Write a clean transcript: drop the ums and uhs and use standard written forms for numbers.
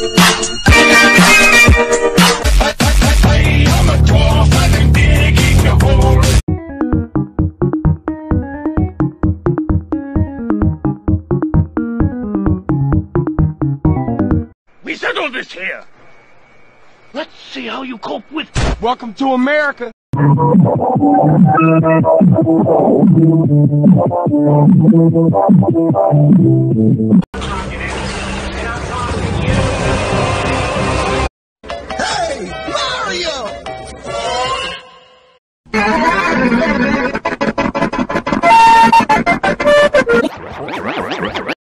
I'm a dwarf, I'm digging a hole. We settled this here. Let's see how you cope with... Welcome to America.